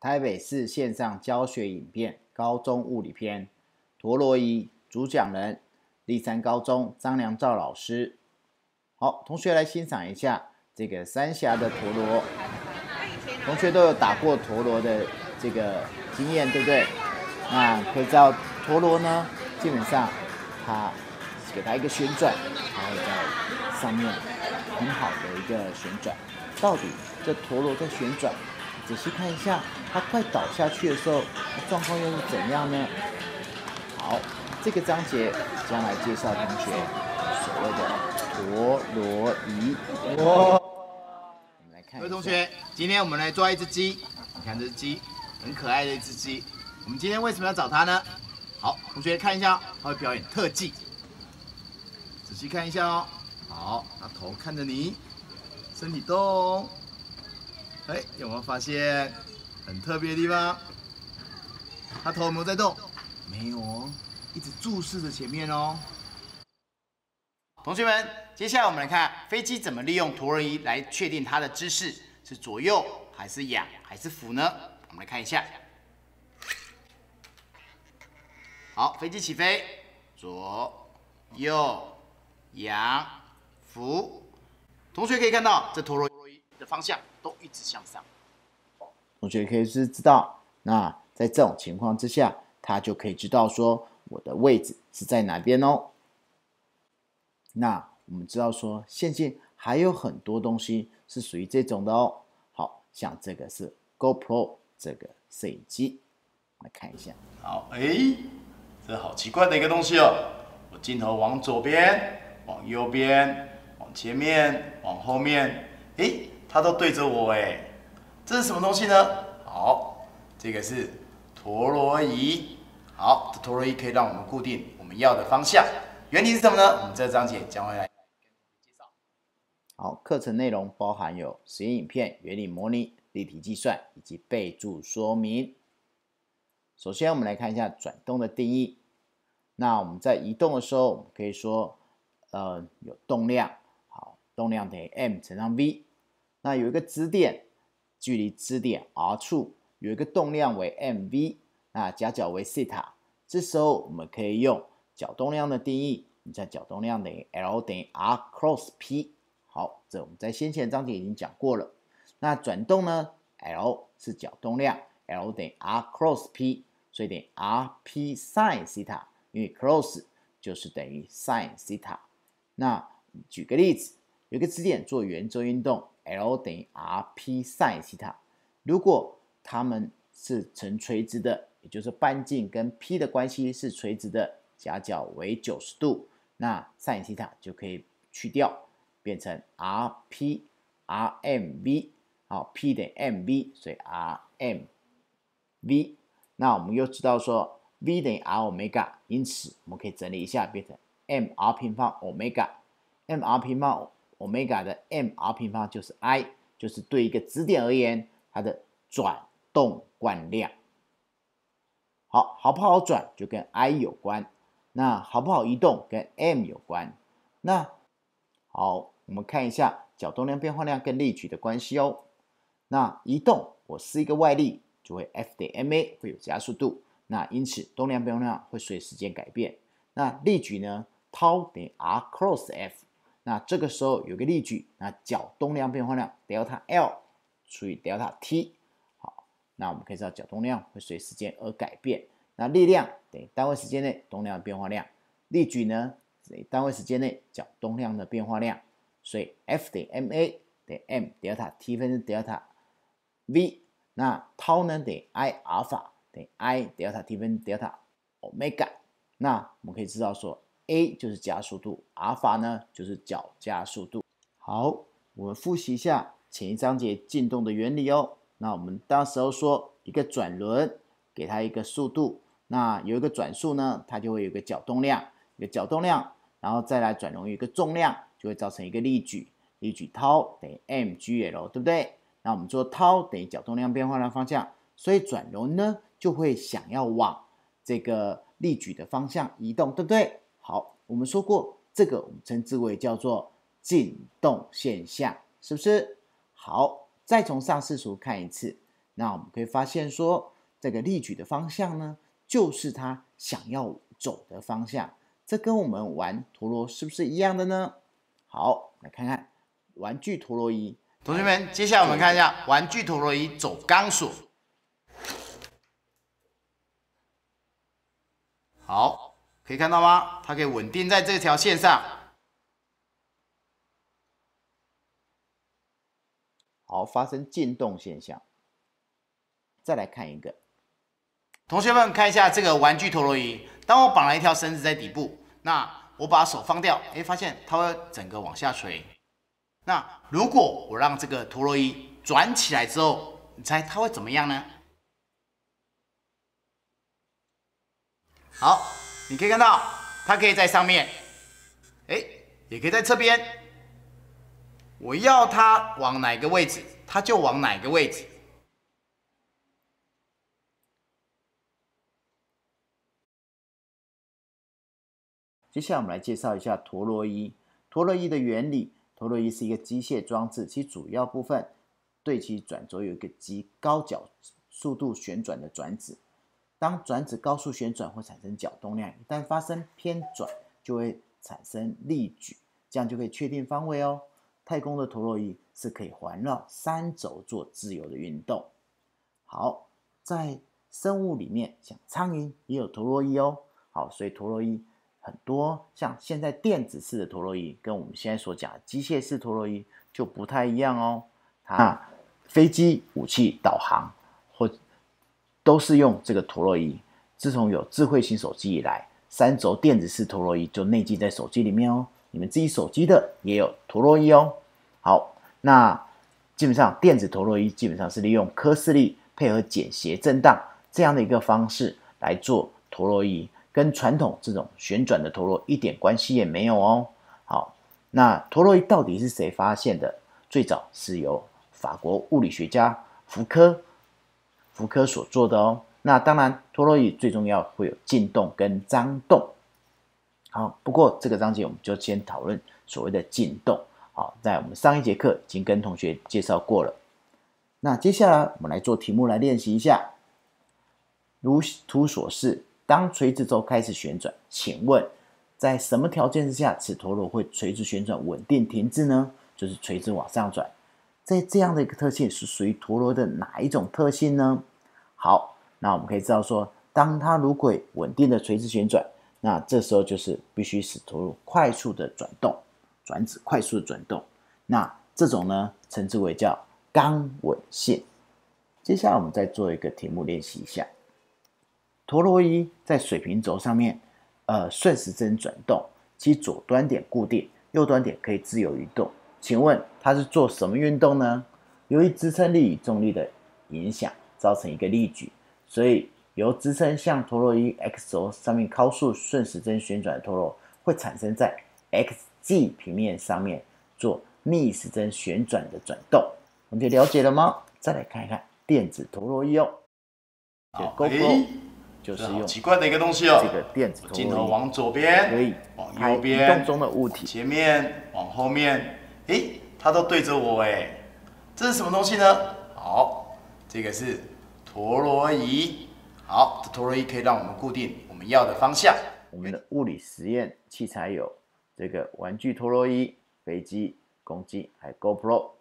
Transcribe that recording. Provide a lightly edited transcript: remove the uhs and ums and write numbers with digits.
台北市线上教学影片高中物理篇，陀螺仪主讲人立山高中张良照老师。好，同学来欣赏一下这个三峡的陀螺。同学都有打过陀螺的这个经验，对不对？那可以知道陀螺呢，基本上它给它一个旋转，它会在上面很好的一个旋转。到底这陀螺在旋转，仔细看一下，它快倒下去的时候，状况又是怎样呢？好，这个章节将来介绍同学所谓的陀螺仪。我们来看， 各位同学，今天我们来抓一只鸡。你看这只鸡，很可爱的一只鸡。我们今天为什么要找它呢？好，同学看一下，它会表演特技。仔细看一下哦。好，它头看着你，身体动。哎，有没有发现很特别的地方？它头有没有在动？没有哦，一直注视着前面哦。同学们，接下来我们来看飞机怎么利用陀螺仪来确定它的姿势，是左右还是仰还是俯呢？我们来看一下。好，飞机起飞，左、右、仰、俯。同学可以看到，这陀螺仪的方向都一直向上。 同学可以知道，那在这种情况之下，他就可以知道说我的位置是在哪边哦。那我们知道说，现今还有很多东西是属于这种的哦。好像这个是 GoPro 这个摄影机，来看一下。 好，这好奇怪的一个东西哦。我镜头往左边，往右边，往前面，往后面，它都对着我哎。这是什么东西呢？好，这个是陀螺仪。好，这陀螺仪可以让我们固定我们要的方向。原理是什么呢？我们这章节将会来介绍。 好，课程内容包含有实验影片、原理模拟、例题计算以及备注说明。首先，我们来看一下转动的定义。那我们在移动的时候，我们可以说，有动量，好，动量等于 m 乘上 v。那有一个支点，距离支点 r 处有一个动量为 mv， 那夹角为西塔。这时候我们可以用角动量的定义，你在角动量等于 L 等于 R cross P。好，这我们在先前章节已经讲过了。那转动呢 ，L 是角动量 ，L 等于 R cross P， 所以等于 RP sin 西塔，因为 cross 就是等于 sin 西塔。那举个例子，有一个支点做圆周运动 ，L 等于 RP sin 西塔。如果它们是呈垂直的，也就是半径跟 P 的关系是垂直的，夹角为90度，那 sin 西塔就可以去掉，变成 RP RMV， 好 ，P 等于 MV， 所以 RMV。那我们又知道说 V 等于 R omega， 因此我们可以整理一下，变成 mR 平方 omega。mR 平方 omega 的 mR 平方就是 I， 就是对一个支点而言，它的转动惯量。好，好不好转就跟 I 有关，那好不好移动跟 M 有关。那好，我们看一下角动量变化量跟力矩的关系哦。那移动，我施一个外力，就会 F 等于 ma 会有加速度，那因此动量变化量会随时间改变。那力矩呢，τ等于 R cross F， 那这个时候有个力矩，那角动量变化量 delta L 除以 delta T。那我们可以知道角动量会随时间而改变。那力量等于单位时间内动量的变化量，力矩呢等于单位时间内角动量的变化量。所以 F 等于 ma 等于 m delta T 分之 delta v。那 τ 呢等于 I 阿尔法等于 I delta T 分之 delta omega。那我们可以知道说 A 就是加速度，阿尔法呢就是角加速度。好，我们复习一下前一章节进动的原理哦。那我们当时候说一个转轮，给它一个速度，那有一个转速呢，它就会有一个角动量，然后再来转容一个重量，就会造成一个力矩，力矩 τ 等于 mgl， 对不对？那我们说 τ 等于角动量变化量方向，所以转轮呢就会想要往这个力矩的方向移动，对不对？好，我们说过这个我们称之为叫做进动现象，是不是？好。再从上视图看一次， 那我们可以发现说，这个力矩的方向呢，就是它想要走的方向。这跟我们玩陀螺是不是一样的呢？好，来看看玩具陀螺仪。 同学们，接下来我们看一下玩具陀螺仪走钢索。好，可以看到吗？它可以稳定在这条线上。 好，发生进动现象。再来看一个， 同学们看一下这个玩具陀螺仪。当我绑了一条绳子在底部，那我把手放掉，发现它会整个往下垂。那如果我让这个陀螺仪转起来之后，你猜它会怎么样呢？好，你可以看到它可以在上面，也可以在侧边。我要它往哪个位置，它就往哪个位置。 接下来我们来介绍一下陀螺仪。陀螺仪的原理，陀螺仪是一个机械装置，其主要部分对其转轴有一个极高角速度旋转的转子。当转子高速旋转会产生角动量，一旦发生偏转，就会产生力矩，这样就可以确定方位哦。太空的陀螺仪是可以环绕3轴做自由的运动。好，在生物里面，像苍蝇也有陀螺仪哦。好，所以陀螺仪很多，像现在电子式的陀螺仪跟我们现在所讲的机械式陀螺仪就不太一样哦。它飞机、武器、导航或都是用这个陀螺仪。自从有智慧型手机以来，3轴电子式陀螺仪就内置在手机里面哦。你们自己手机的也有陀螺仪哦。好，那基本上电子陀螺仪基本上是利用科氏力配合剪斜震荡这样的一个方式来做陀螺仪，跟传统这种旋转的陀螺一点关系也没有哦。好，那陀螺仪到底是谁发现的？最早是由法国物理学家福柯所做的哦。那当然，陀螺仪最重要会有进动跟张动。好，不过这个章节我们就先讨论所谓的进动。好，在我们上一节课已经跟同学介绍过了。那接下来我们来做题目来练习一下。如图所示，当垂直轴开始旋转，请问在什么条件之下，此陀螺会垂直旋转稳定停滞呢？就是垂直往上转。在这样的一个特性是属于陀螺的哪一种特性呢？好，那我们可以知道说，当它如轨稳定的垂直旋转，那这时候就是必须使陀螺快速的转动，转子快速的转动。那这种呢，称之为叫刚稳性。接下来我们再做一个题目练习一下。陀螺仪在水平轴上面，顺时针转动，其左端点固定，右端点可以自由移动。请问它是做什么运动呢？由于支撑力与重力的影响，造成一个力矩，所以由支撑向陀螺仪 X 轴上面高速顺时针旋转的陀螺，会产生在 XY 平面上面做逆时针旋转的转动。同学了解了吗？再来看一看电子陀螺仪哦。GoPro 就是用奇怪的一个东西哦。 这个电子陀螺仪， 镜头往左边， 可以往拍右边， 移动中的物体， 前面往后面，它都对着我这是什么东西呢？好，这个是陀螺仪。好，这陀螺仪可以让我们固定我们要的方向。 我们的物理实验器材有这个玩具陀螺仪、飞机、公鸡，还有 GoPro。